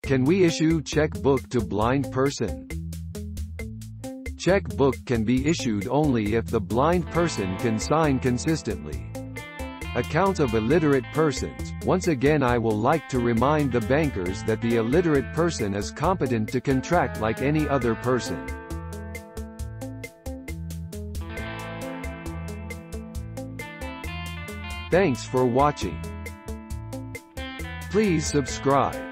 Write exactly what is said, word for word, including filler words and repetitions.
Can we issue checkbook to blind person? Checkbook can be issued only if the blind person can sign consistently. Accounts of illiterate persons. Once again, I will like to remind the bankers that the illiterate person is competent to contract like any other person. Thanks for watching. Please subscribe.